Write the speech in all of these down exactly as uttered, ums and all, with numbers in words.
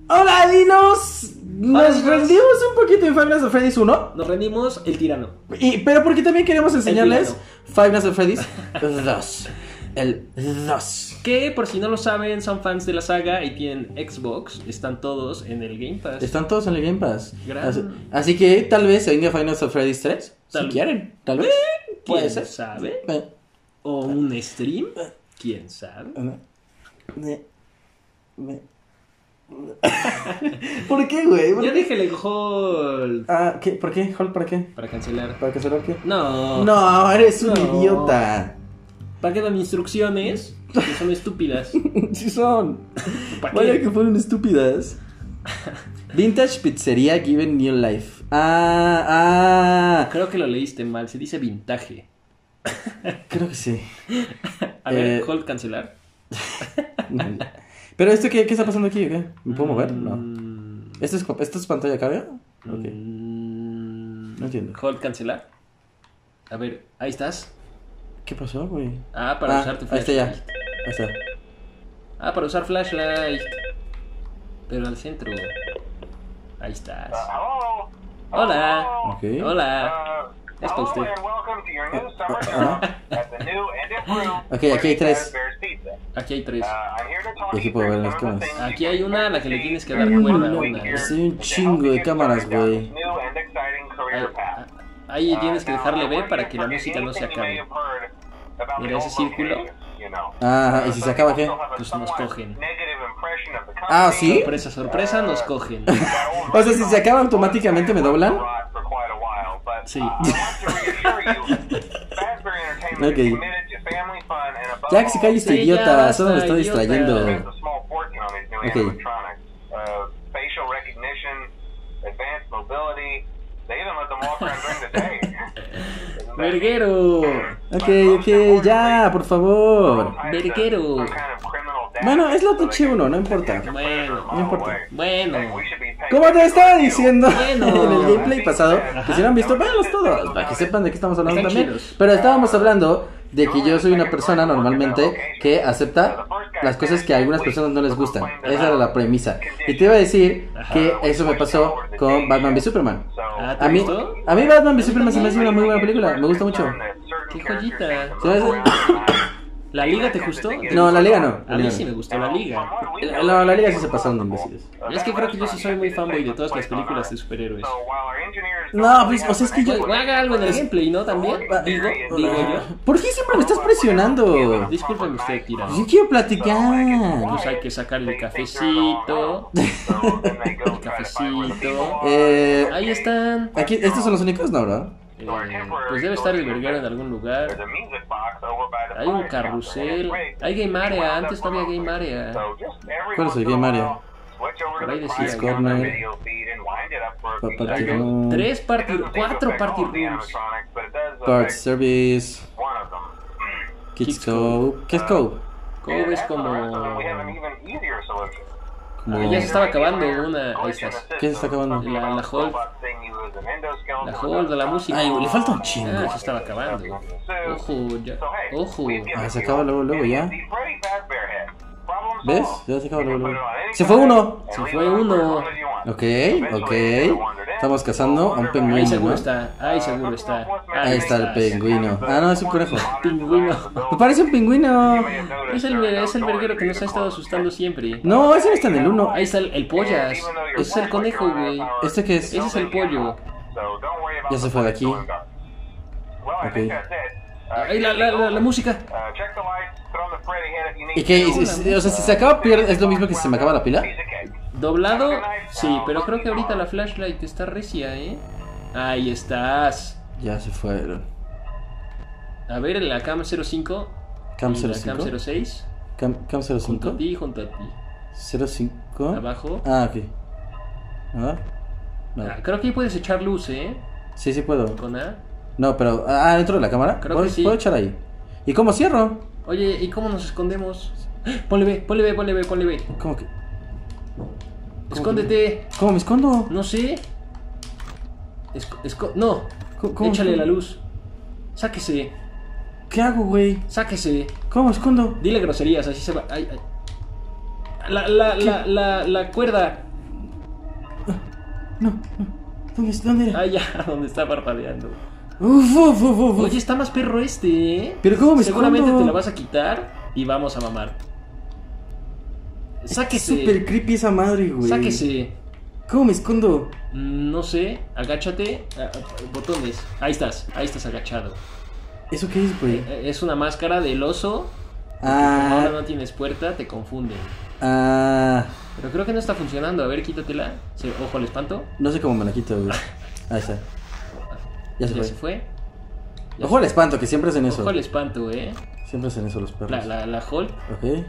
Hola, Dinos. Nos Hola, rendimos un poquito en Five Nights at Freddy's uno. Nos rendimos el tirano. Y, pero porque también queremos enseñarles tirano. Five Nights at Freddy's dos. El dos. Que por si no lo saben, son fans de la saga y tienen Xbox. Están todos en el Game Pass. Están todos en el Game Pass. Gran- Así, así que tal vez se venga Five Nights at Freddy's tres. Tal- Si quieren, tal vez. Puede ¿Quién ser. sabe? Eh, ¿O un stream? ¿Quién sabe? eh, eh. ¿Por qué, güey? ¿Por Ya qué? déjale hold Ah, ¿qué? ¿Por qué? ¿Hold para qué? para cancelar. ¿Para cancelar qué? No. No, eres un No. idiota. ¿Para qué dan instrucciones? Que son estúpidas. Sí son. ¿Para Vaya qué? que fueron estúpidas. Vintage Pizzería Given New Life. Ah, ah. Creo que lo leíste mal. Se dice vintage. Creo que sí. A ver, Eh, hold cancelar. Pero esto, ¿qué, qué está pasando aquí? ¿Qué? ¿Me puedo mover? No. Mm, ¿Esto es, ¿esto es pantalla carga? Ok. mm, No entiendo. Hold cancelar. A ver, ahí estás. ¿Qué pasó, güey? Ah, para Ah, usar tu ahí está ya. flashlight. Ahí está. Ah, para usar flashlight. Pero al centro. Ahí estás. Hello. Hola. Ok. Hola. Uh, Es para usted. hello and welcome to your new summer shop at the new and improved Ok, aquí hay tres. Bears Pizza. Aquí hay tres. Uh, I'm here to talk Y aquí you puedo through ver las some of the cámaras. things Aquí you hay can una a la expect que le to tienes que see dar during cuerda. the Una. week here Sí, un to chingo help you de get cámaras, started down güey. this new and exciting career Ahí, path. ahí Uh, tienes que now, dejarle I B want para you que to la forget música no se anything you may acabe. have heard about Mira the ese old círculo. locations, you know. Ajá, ¿y si Uh, se acaba qué? some people Pues have a nos somewhat cogen. negative impression of the Ah, company. ¿sí? Sorpresa, sorpresa, nos cogen. O sea, si se acaba automáticamente, ¿me doblan? Sí. Ok. Ya Ya que se calle este Sí, idiota, ya solo me basta, está idiota. distrayendo. Ok. Verguero. Ok, ok, ya, por favor. Verguero. Bueno, es la T uno, no importa. Bueno, No importa. bueno. Como te estaba diciendo Bueno. en el gameplay pasado, que si no han visto, véanlos todos, para que sepan de qué estamos hablando Están también. chidos. Pero estábamos hablando de que yo soy una persona normalmente que acepta las cosas que a algunas personas no les gustan. Esa era la premisa. Y te iba a decir que eso me pasó con Batman v Superman. Ah, ¿te A mí, gustó? a mí Batman v Superman se me hace una muy buena película, me gusta mucho. Qué joyita. Se me hace- ¿La liga te gustó? No, la liga no. La A mí liga sí no. me gustó la liga. La, la liga sí se pasaron de imbéciles. Es que creo que yo sí soy muy fanboy de todas las películas de superhéroes. No, pues, o sea, es que yo... Oye, haga algo en el gameplay, ¿no? También. Digo, digo yo. ¿Por qué siempre me estás presionando? Discúlpeme usted, tira. Yo quiero platicar. Pues hay que sacarle el cafecito. El cafecito. Eh, Ahí están. aquí, ¿estos son los únicos? No, ¿verdad? Eh, pues debe estar el verguero en algún lugar. Hay un carrusel. Hay Game Area. Antes no había Game Area. ¿Cuál es el Game Area? Por ahí decía. Kids Corner. Pa- Party Room. Tres party, cuatro party rooms. Parts Service. Kids Kids Cove. ¿Qué es Cove? Cove es como. Como... Ah, ya se estaba acabando una. Ahí estás. ¿Qué se está acabando? La, la hold. La hold de la música. Ay, le falta un chingo. Ah, se estaba acabando. Ojo, ya. Ojo. Ah, se acaba luego, luego ya. ¿Ves? Ya se acaba luego, luego. ¡Se fue uno! Se fue uno. Ok, ok. Estamos cazando a un Ahí pingüino, seguro ¿no? está. Ahí seguro está. Ahí está el pingüino. Ah, no, es un conejo. Pingüino. Me parece un pingüino. Es el, es el verguero que nos ha estado asustando siempre. No, ese no está en el uno. Ahí está el, el pollas. Ese es el conejo, güey. ¿Este qué es? Ese es el pollo. Ya se fue de aquí. Ok. Ahí la, la, la, la música. ¿Y qué? ¿Y si- O sea, si se acaba, pierde, ¿es lo mismo que si se me acaba la pila? Doblado, sí, pero creo que ahorita la flashlight está recia, ¿eh? Ahí estás. Ya se fueron. A ver, la cam cero cinco. Cam y cero la cam cinco. cero seis. Cam, cam cero Junto a cinco. ti, junto a ti. cero cinco. Abajo. Ah, ok. ¿Ah? No. Ah, creo que ahí puedes echar luz, ¿eh? Sí, sí puedo. Con A. No, pero... Ah, ¿dentro de la cámara? Creo ¿Puedo, que sí. ¿Puedo echar ahí? ¿Y cómo cierro? Oye, ¿y cómo nos escondemos? Ponle B, ponle B, ponle B, ponle B. ¿Cómo que...? Escóndete. ¿Cómo me escondo? No sé. Esco esco no. ¿Cómo- cómo Échale me la escondo? luz. Sáquese. ¿Qué hago, güey? Sáquese. ¿Cómo me escondo? Dile groserías, así se va. Ay, ay. La, la, la, la, la cuerda. No, no. ¿Dónde, dónde era? Ah, ya, donde está parpadeando. Uf, uf, uf, uf. Oye, está más perro este, ¿eh? Pero ¿cómo me Seguramente escondo? te la vas a quitar y vamos a mamar. Es Sáquese. súper creepy esa madre, güey. Sáquese. ¿Cómo me escondo? Mm, No sé, agáchate. Ah, ah, botones. Ahí estás, ahí estás agachado. ¿Eso qué es, güey? Eh, Es una máscara del oso. Como Ah, ahora no tienes puerta, te confunden. ah. Pero creo que no está funcionando. A ver, quítatela. Sí, ojo al espanto. No sé cómo me la quito, güey. Ahí está. Ya se Ya fue. se fue. Ya Ojo al espanto, que siempre hacen eso. Ojo al espanto, eh. Siempre hacen eso los perros. La, la, la Hulk. Ok.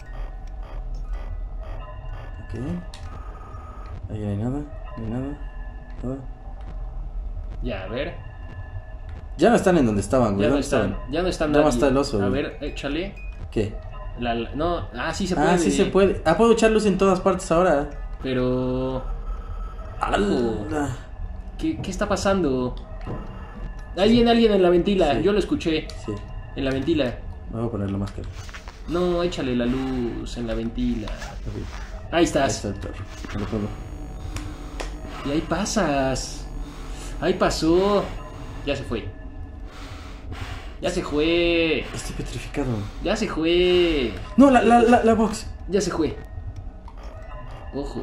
Ok. Ahí no hay nada. No hay nada. Nada. Ya, a ver. Ya no están en donde estaban, güey. Ya no ¿Dónde están. estaban? Ya no están Nada más nadie. está el oso, A güey. ver, échale. ¿Qué? La, la- no, ah, sí se puede. Ah, sí se puede. Ah, puedo echar luz en todas partes ahora. Pero. Ojo. Ala. ¿Qué, ¿Qué está pasando? Ahí viene alguien en la ventila. Sí. Yo lo escuché. Sí. En la ventila. Me voy a poner la máscara. No, échale la luz en la ventila. Ok. Ahí Ahí estás. está el perro. Me lo pongo. Y ahí pasas. Ahí pasó. Ya se fue. Ya se fue. Estoy petrificado. Ya se fue. No, la, la, la, la box. Ya se fue. Ojo.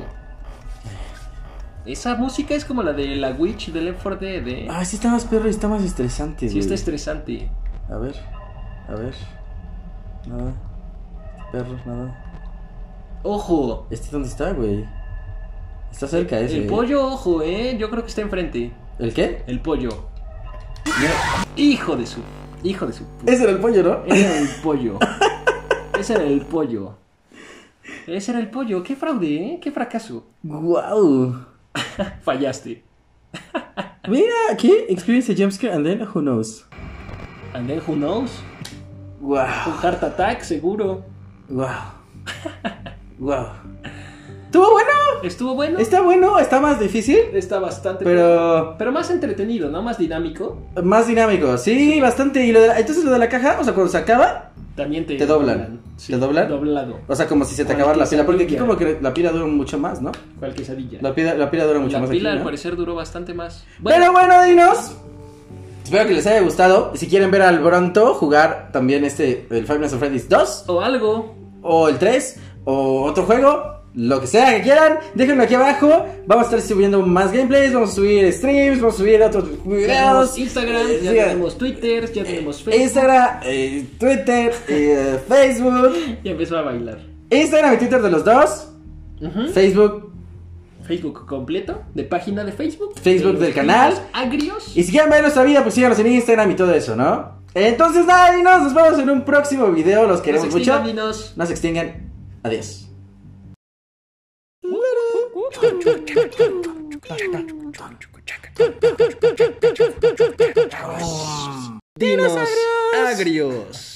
Esa música es como la de la Witch de Left four Dead, ¿eh? Ah, sí está más perro y está más estresante, Sí güey. está estresante. A ver. A ver. Nada. Perro, nada. Ojo. ¿Este dónde está, güey? Está cerca ese. El pollo, ojo, ¿eh? Yo creo que está enfrente. ¿El qué? El pollo. Hijo de su... Hijo de su... Ese era el pollo, ¿no? Ese era el pollo. Ese era el pollo. Ese era el pollo. Qué fraude, ¿eh? Qué fracaso. Wow. Fallaste. Mira, aquí. Experience a jumpscare and then who knows. And then who knows? Wow. Un heart attack, seguro. Wow. Wow. ¿Estuvo bueno? Estuvo bueno. Está bueno, está más difícil, Está bastante... pero Pero más entretenido, ¿no? Más dinámico. más dinámico. Sí, bastante. Y lo de la- entonces lo de la caja, o sea, cuando se acaba, También te... Te doblan. Sí, ¿Te doblan? Doblado. o sea, como si se te Con acabara la pila. Porque aquí quesadilla. como que la pila dura mucho más, ¿no? ¿Cuál quesadilla? La pila, la pila dura mucho La más pila aquí, al ¿no? parecer duró bastante más. Pero bueno, dinos. Espero que les haya gustado. Si quieren ver al Bronto jugar también este, el Five Nights at Freddy's dos, O algo. o el tres, o otro juego, lo que sea que quieran, déjenlo aquí abajo. Vamos a estar subiendo más gameplays, vamos a subir streams, vamos a subir otros Ya videos. tenemos Instagram, Eh, ya sigan- tenemos Twitter, ya tenemos Facebook. Instagram, eh, Twitter, eh, Facebook. Ya empezó a bailar. Instagram y Twitter de los dos. Ujú. Facebook. Facebook completo, de página de Facebook. Facebook de los del canal. Primos Agrios. Y si quieren ver nuestra vida, pues síganos en Instagram y todo eso, ¿no? Entonces nada, dinos, nos vemos en un próximo video. Los queremos Nos mucho. extingan, dinos. No se extingan. Adiós. Dinos agrios.